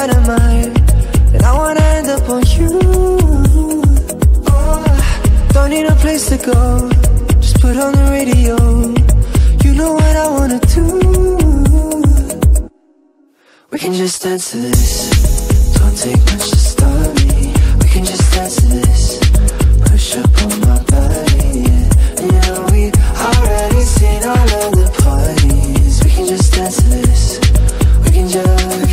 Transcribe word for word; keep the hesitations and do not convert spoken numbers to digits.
dynamite, and I wanna end up on you. Oh, don't need a place to go, just put on the radio. You know what I wanna do. We can just dance to this, don't take much to start me. We can just dance to this, push up on my body, yeah. You know we already seen all of the parties. We can just dance to this, we can just